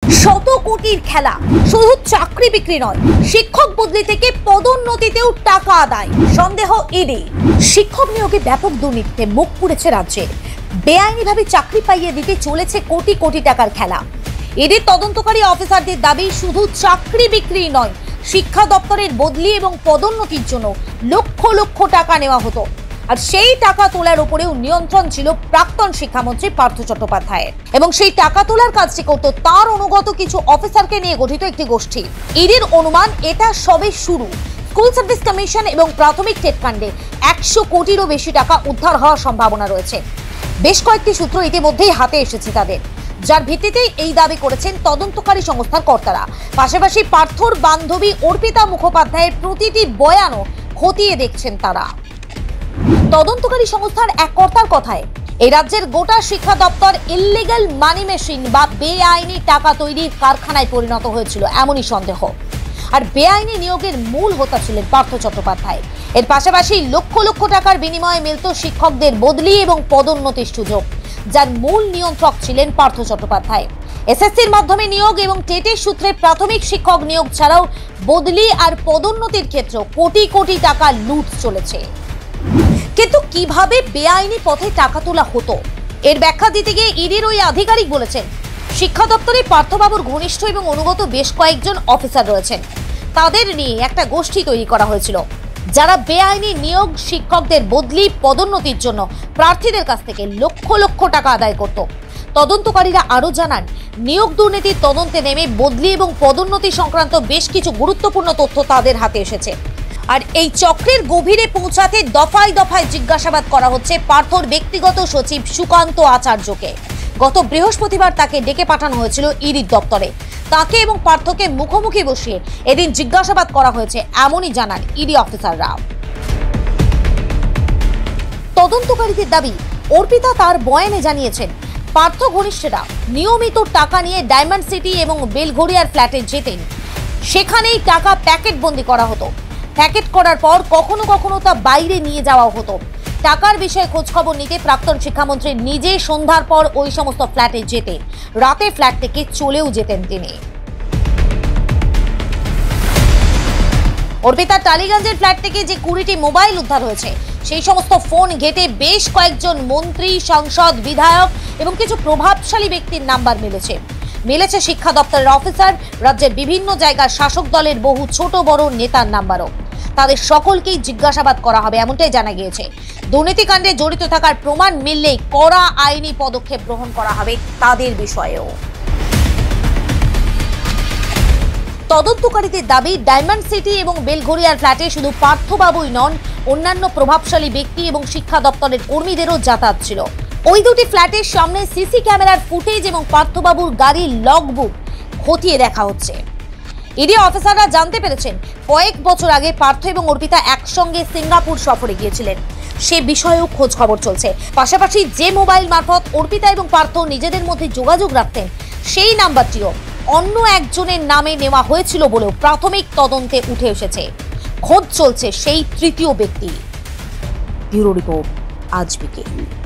শত কোটির খেলা, শুধু চাকরি বিক্রি নয়, শিক্ষক বদলি থেকে পদোন্নতিতেও টাকা আদায়। সন্দেহ ইডি। শিক্ষক নিয়োগে ব্যাপক দুর্নীতিতে মুখ পুড়েছে রাজ্যের। বেআইনিভাবে চাকরি পাইয়ে দিতে চলেছে কোটি কোটি টাকার খেলা। ইডির তদন্তকারী অফিসারদের দাবি, শুধু চাকরি বিক্রি নয়, শিক্ষা দপ্তরের বদলি এবং পদোন্নতির জন্য লক্ষ লক্ষ টাকা নেওয়া হতো। আর সেই টাকা তোলার উপরেও নিয়ন্ত্রণ ছিল প্রাক্তন শিক্ষামন্ত্রী পার্থ চট্টোপাধ্যায়ের, এবং সেই টাকা তোলার কাজটি করত তার অনুগত কিছু অফিসারকে নিয়ে গঠিত একটি গোষ্ঠী। ইডির অনুমান, এটা সবে শুরু। স্কুল সার্ভিস কমিশন এবং প্রাথমিক টেট কাণ্ডে 100 কোটিরও বেশি টাকা উদ্ধার হওয়ার সম্ভাবনা রয়েছে। বেশ কয়েকটি সূত্র ইতিমধ্যেই হাতে এসেছে তাদের, যার ভিত্তিতে এই দাবি করেছেন তদন্তকারী সংস্থার কর্তারা। পাশাপাশি পার্থর বান্ধবী অর্পিতা মুখোপাধ্যায়ের প্রতিটি বয়ানও খতিয়ে দেখছেন তারা। তদন্তকারী সংস্থার এক কর্তার কথায়, এই রাজ্যের গোটা শিক্ষা দপ্তর ইল্লিগাল মানি মেশিন বা বেআইনি টাকা তৈরির কারখানায় পরিণত হয়েছিল, এমনই সন্দেহ। আর বেআইনি নিয়োগের মূল হোতা ছিলেন পার্থ চট্টোপাধ্যায়। এর পাশাপাশি লক্ষ লক্ষ টাকার বিনিময়ে মিলত শিক্ষকদের বদলি এবং পদোন্নতির সুযোগ, যার মূল নিয়ন্ত্রক ছিলেন পার্থ চট্টোপাধ্যায়। এসএসসির মাধ্যমে নিয়োগ এবং টেটের সূত্রে প্রাথমিক শিক্ষক নিয়োগ ছাড়াও বদলি আর পদোন্নতির ক্ষেত্রে কোটি কোটি টাকা লুট চলেছে। কিন্তু কিভাবে বেআইনি পথে টাকা তোলা হতো, এর ব্যাখ্যা দিতে গিয়ে ইডির ওই আধিকারিক বলেছেন, শিক্ষা দপ্তরে পার্থবাবুর ঘনিষ্ঠ এবং অনুগত বেশ কয়েকজন অফিসার রয়েছেন। তাদের নিয়ে একটা গোষ্ঠী তৈরি করা হয়েছিল, যারা বেআইনি নিয়োগ, শিক্ষকদের বদলি, পদোন্নতির জন্য প্রার্থীদের কাছ থেকে লক্ষ লক্ষ টাকা আদায় করত। তদন্তকারীরা আরো জানান, নিয়োগ দুর্নীতির তদন্তে নেমে বদলি এবং পদোন্নতি সংক্রান্ত বেশ কিছু গুরুত্বপূর্ণ তথ্য তাদের হাতে এসেছে। আর এই চক্রের গভীরে পৌঁছাতে দফায় দফায় জিজ্ঞাসাবাদ করা হচ্ছে পার্থর ব্যক্তিগত সচিব সুকান্ত আচার্যকে। গত বৃহস্পতিবার তাকে ডেকে পাঠানো হয়েছিল ইডির দপ্তরে। তাকে এবং পার্থকে মুখোমুখি বসিয়ে এদিন জিজ্ঞাসাবাদ করা হয়েছে, এমনই জানান ইডি অফিসাররা। তদন্তকারীদের দাবি, অর্পিতা তার বয়ানে জানিয়েছেন, পার্থ ঘনিষ্ঠরা নিয়মিত টাকা নিয়ে ডায়মন্ড সিটি এবং বেলঘড়িয়ার ফ্ল্যাটে যেতেন। সেখানেই টাকা প্যাকেট বন্দি করা হতো। প্যাকেট করার পর কখনো কখনো তা বাইরে নিয়ে যাওয়া হতো। টাকার বিষয়ে খোঁজখবর নিতে প্রাক্তন শিক্ষামন্ত্রী নিজে সন্ধ্যার পর ওই সমস্ত ফ্ল্যাটে যেতেন। রাতে ফ্ল্যাট থেকে চলেও যেতেন তিনি। অর্পিতার টালিগঞ্জের ফ্ল্যাট থেকে যে 20টি মোবাইল উদ্ধার হয়েছে, সেই সমস্ত ফোন ঘেটে বেশ কয়েকজন মন্ত্রী, সাংসদ, বিধায়ক এবং কিছু প্রভাবশালী ব্যক্তির নাম্বার মিলেছে শিক্ষা দপ্তরের অফিসার, রাজ্যের বিভিন্ন জায়গার শাসক দলের বহু ছোট বড় নেতার নাম্বারও। তাদের সকলকেই জিজ্ঞাসাবাদ করা হবে, এমনটাই জানা গিয়েছে। দুর্নীতিকাণ্ডে জড়িত থাকার প্রমাণ মিললেই কড়া আইনি পদক্ষেপ গ্রহণ করা হবে তাদের বিষয়েও। তদন্তকারীদের দাবি, ডায়মন্ড সিটি এবং বেলঘড়িয়ার ফ্ল্যাটে শুধু পার্থবাবুই নন, অন্যান্য প্রভাবশালী ব্যক্তি এবং শিক্ষা দপ্তরের কর্মীদেরও যাতায়াত ছিল। ওই দুটি ফ্ল্যাটের সামনে সিসি ক্যামেরার ফুটেজ এবং পার্থবাবুর গাড়ির লগবুক খতিয়ে দেখা হচ্ছে। ইডি অফিসাররা জানতে পেরেছেন, কয়েক বছর আগে পার্থ এবং অর্পিতা একসঙ্গে সিঙ্গাপুর সফরে গিয়েছিলেন। সে বিষয়েও খোঁজ খবর চলছে। পাশাপাশি যে মোবাইল মারফত অর্পিতা এবং পার্থ নিজেদের মধ্যে যোগাযোগ রাখতেন, সেই নাম্বারটিও অন্য একজনের নামে নেওয়া হয়েছিল বলেও প্রাথমিক তদন্তে উঠে এসেছে। খোঁজ চলছে সেই তৃতীয় ব্যক্তি। ব্যুরো রিপোর্ট, আজ বিকেল।